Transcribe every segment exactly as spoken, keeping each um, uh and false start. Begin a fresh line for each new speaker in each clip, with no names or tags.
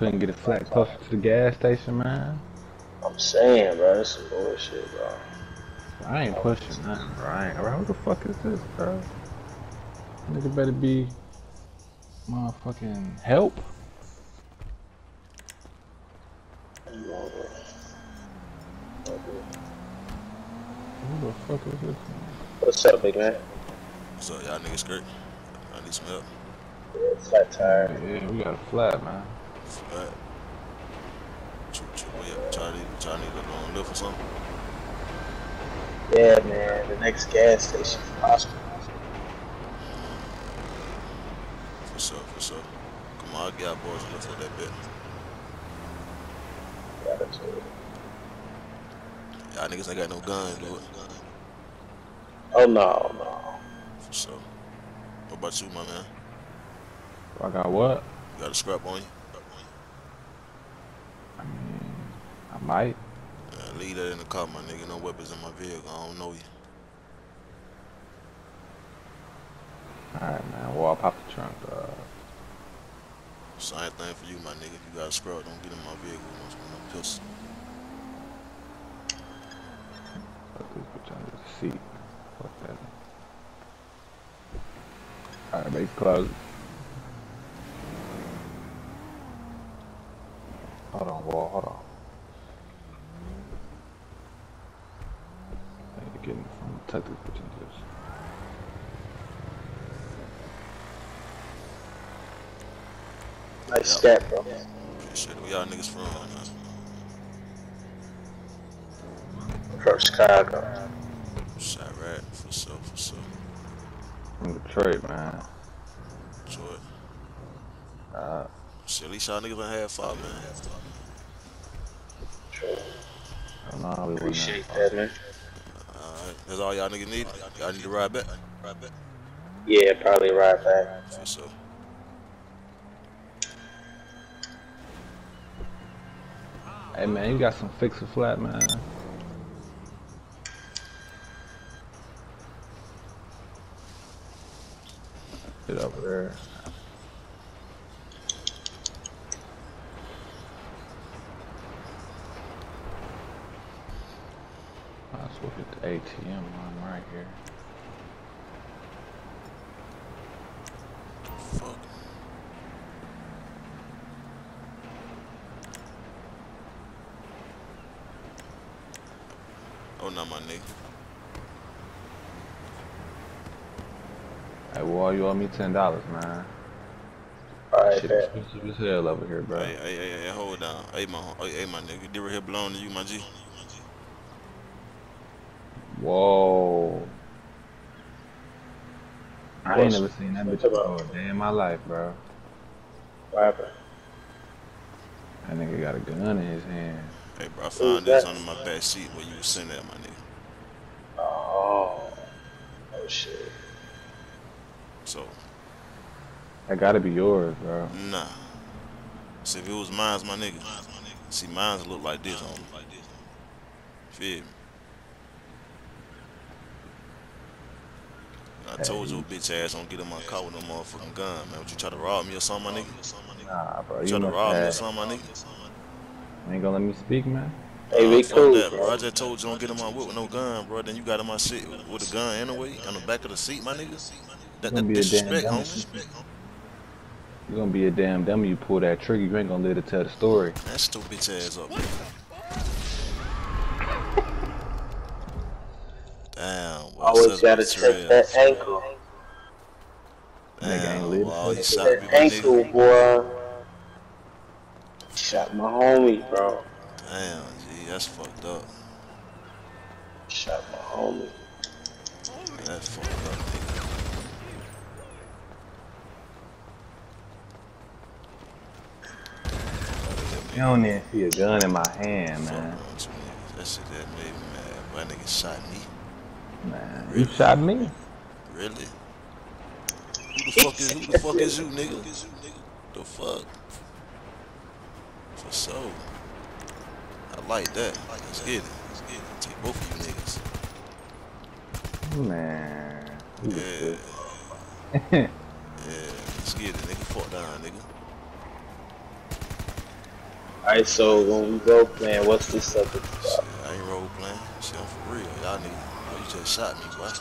couldn't get a flat closer to the gas station, man.
I'm saying, bro, this is bullshit, bro.
I ain't pushing nothing, bro. I ain't, bro. Who the fuck is this, bro? Nigga better be motherfucking help. Who the fuck is this?
What's up, big man?
What's up, y'all niggas skirt? I need some help.
Yeah, flat tire.
Yeah, we got a flat, man.
Flat. Ch ch what y'all try to try to need a long lift or something?
Yeah, man, the next gas station, hospital.
For sure, for sure. Come on, I'll get our boys a lift for that bit.
Yeah, that's it.
Y'all niggas ain't got no guns, do it?
Oh, no, no.
For sure. What about you, my man?
I got what?
You got a scrap on you?
I mean, I might.
Yeah, leave that in the car, my nigga. No weapons in my vehicle. I don't know you.
Alright, man. Well, I'll pop the trunk. Uh,
Same thing for you, my nigga. If you got a scrap, don't get in my vehicle once with no pistol.
put this bitch under the seat. Fuck that. Alright, make it close. Hold on, Wall. Hold on. I need to get in the front. Tuck this bitch into this.
Nice stat, bro.
Okay, shit. Where y'all niggas from, man?
From Chicago.
Chirac, for sure, for sure.
From Detroit, man.
Detroit.
Uh,
Shit, at least y'all niggas done had fun, man.
True.
I don't know. We
Appreciate that, man.
Alright, that's all y'all niggas need? Y'all need to ride back? Ride back?
Yeah, probably right back.
For sure.
Hey, man, you got some fix a flat, man. Get over there. Might as well get the A T M one right here.
Fuck. Oh, no, my nigga.
Hey, Wall, you owe me ten dollars, man.
Alright,
Shit
bet.
expensive as hell over here, bro.
Hey, hey, hey, hey, hold on. Hey, my, hey, hey, my nigga. Did right here belong to you, my G?
Whoa. I ain't
What's-
never seen that bitch
what's about-
before a day in my life, bro.
What happened?
That nigga got a gun in his hand.
Hey, bro, I found this under my back seat where you was sitting at, my nigga.
Oh. Oh, shit.
So,
That gotta be yours, bro.
nah. See, if it was mine's, my nigga. See, mine's look like this, homie. Feel me? I told your bitch ass don't get in my car with no motherfucking gun, man. Would you try to rob me or something, my nigga?
Nah, bro.
You
You
try to
must
rob me or
have.
something, my nigga?
You ain't gonna let me speak, man?
Hey,
Nah,
be
fuck
cool,
that,
bro.
bro. I just told you don't get in my whip with no gun, bro. Then you got in my shit with a gun anyway, on the back of the seat, my nigga. That,
You gonna
that
be a damn
disrespect,
dummy.
homie.
You gonna be a damn dummy. You pull that trigger. You ain't gonna live to tell the story.
Man, shut your bitch ass up, man. Damn, well,
Always gotta check that ankle.
Nigga ain't
Damn,
live
well,
to
you
tell
shot
the
me,
That
my
ankle,
nigga.
boy. Shot my homie, bro.
Damn, G, that's fucked up.
Shot my homie.
That's fucked up, nigga.
You don't even see a gun in my hand,
Fuck
man.
wrong with you niggas. That shit that made me mad. Why nigga shot me?
Man,
Really?
you shot me.
Really? Who the fuck is who the fuck is you, nigga? The fuck? For sure. I like that. Let's get it. Let's get it. Take both of you niggas.
Man. You
Yeah.
just-
Yeah. Let's get it, nigga. Fuck down, nigga.
Alright, so when we go playing, what's this subject
Shit,
about?
I ain't role playing. Shit, I'm for real. Y'all niggas, oh, you just shot me, boy.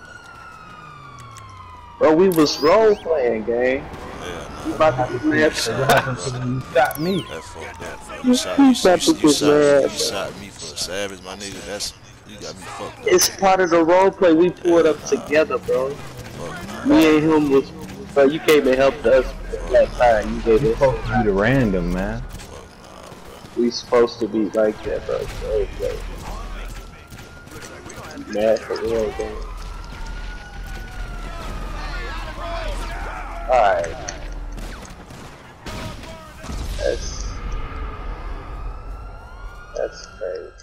Bro, we was role playing, gang.
Yeah,
We
nah.
about to play
What happened to when you shot me?
That fucked up, bro. You
You
shot, you, you,
about to
you,
get
shot,
mad,
you
bro.
shot me for a savage, my nigga. That's, you got me fucked up.
It's part of the role play. We pulled
Yeah,
up
nah.
together, bro.
Fuck nah.
Me and him was, bro. You came and helped us
Fuck
that
nah.
time. You gave
You
us.
supposed to be the random, man.
Fuck nah, bro.
We supposed to be like that, bro. Role play. Mad for real, gang. Alright. That's that's crazy,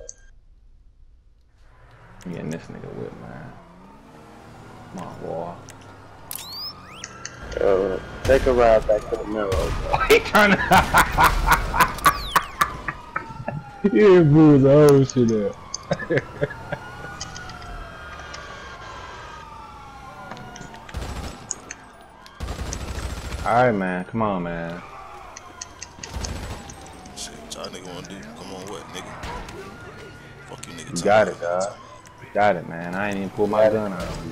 I'm getting this nigga whipped, man. Come on, boy.
bro. Uh, take a ride back to the mirror, bro.
He trying to. He didn't bruise the whole shit up. Alright, man. Come on, man.
Shit, what y'all nigga wanna do? Come on, what, nigga? Fuck you, nigga.
You got it, dog. You got it, man. I ain't even pulled my gun out on you.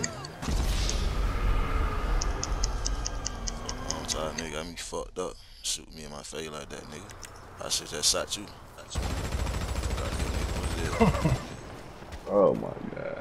Fuck, y'all nigga got me fucked up. Shoot me in my face like that, nigga. I should just shot you. Fuck out here, nigga. What is it?
Oh my god.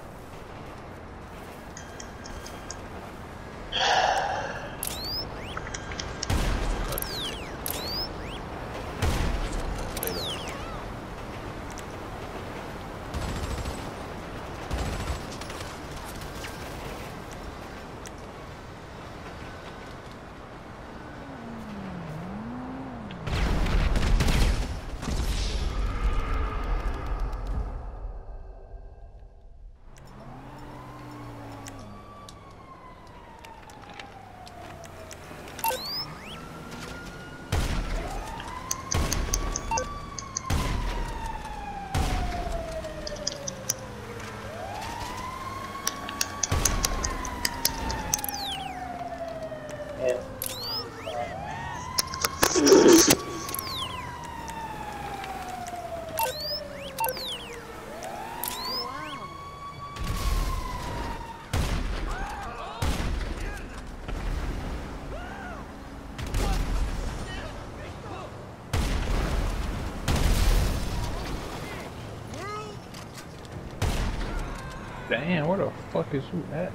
Damn, where the fuck is you at?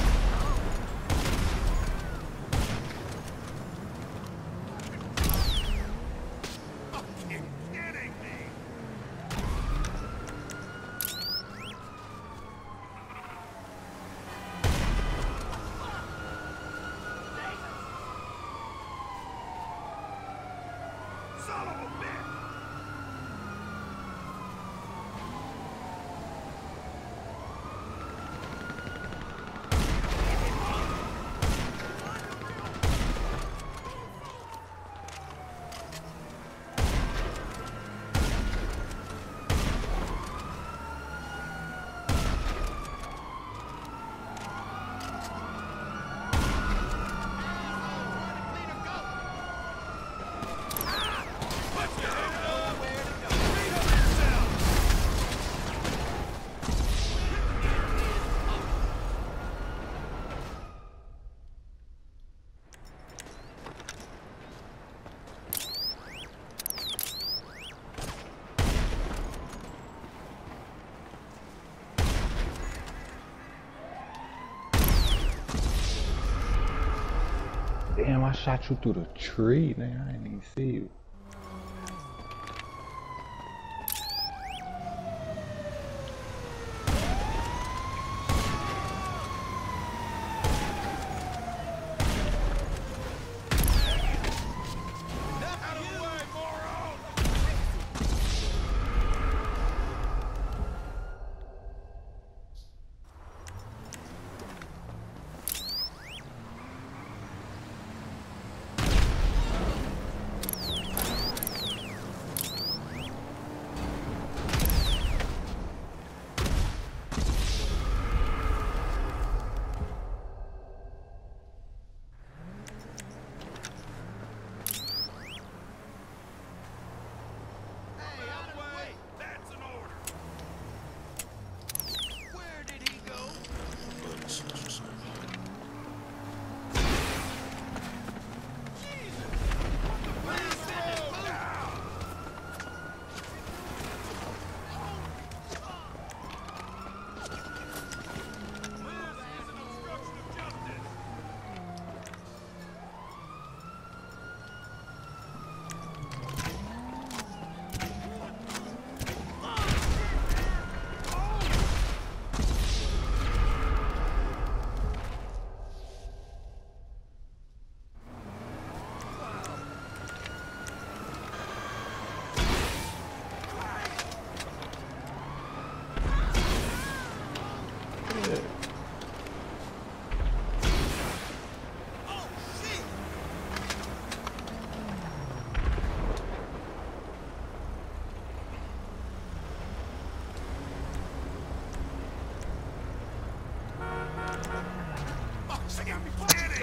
Damn, I shot you through the tree, nigga. I didn't even see you.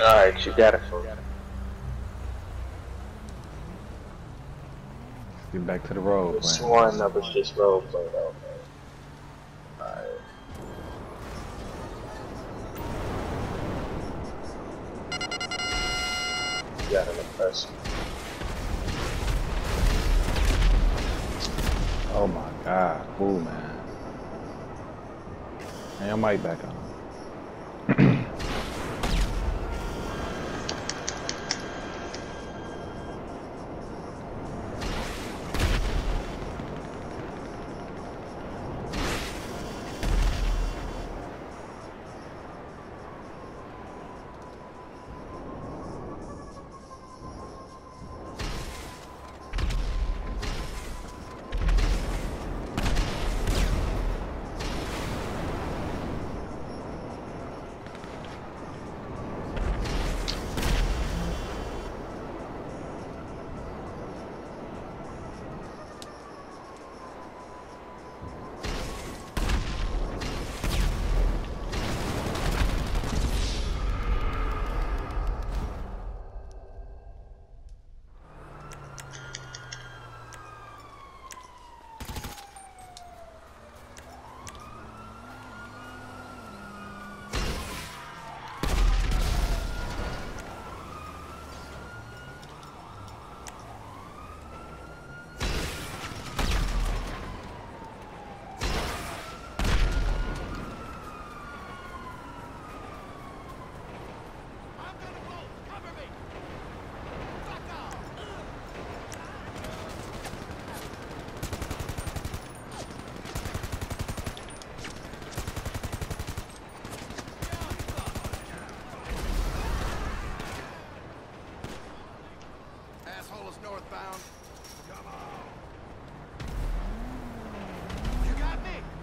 Alright, you got it.
Get back to the road.
It's sworn that was just roleplay though. Alright. You got an impression.
Oh my god, cool man. Hey, your mic back on.
Northbound. Come on. You got me?